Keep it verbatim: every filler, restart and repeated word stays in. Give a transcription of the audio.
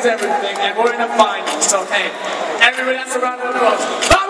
is everything, and we're in a final. So hey, everybody, that's a round of applause.